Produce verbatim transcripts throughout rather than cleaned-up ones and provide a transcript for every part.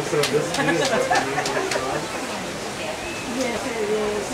So this meal is what we need to run? Yes, it is.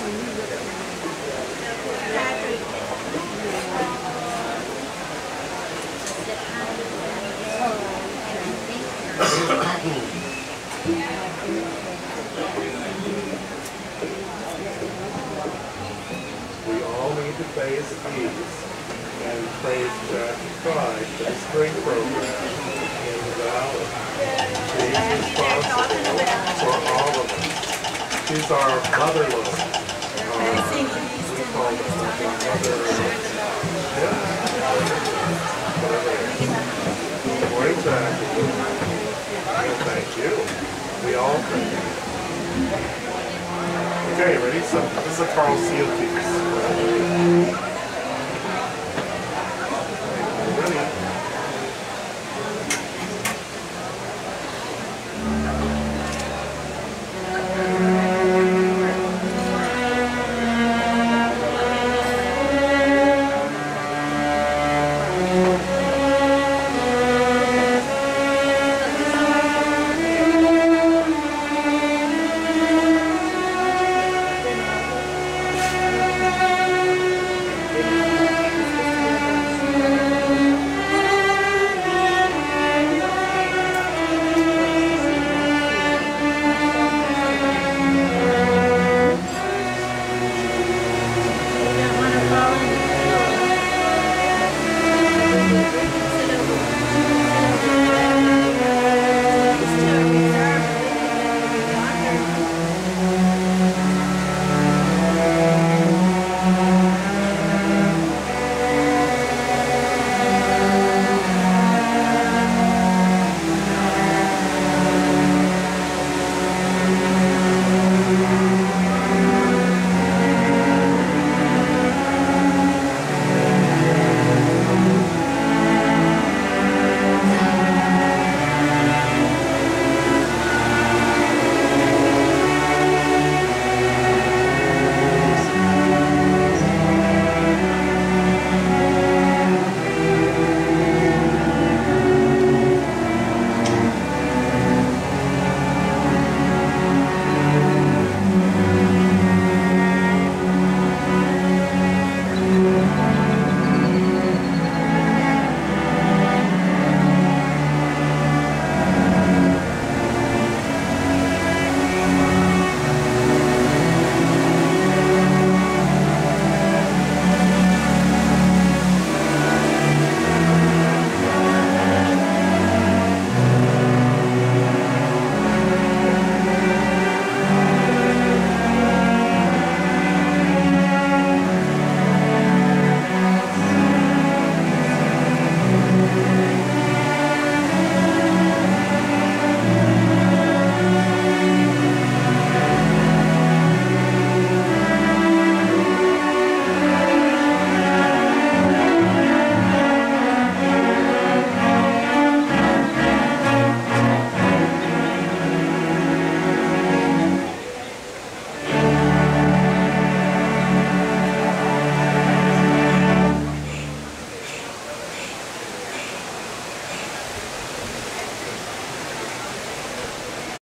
We all need to praise Jesus and praise Jack Fry for the spring program in the valley. She's responsible for all of us. She's our mother-in-law. Uh, we call her mother. Yeah. Good morning, Jackie. Well, thank you. We all thank you. Okay, ready? So this is a Carl Seal piece.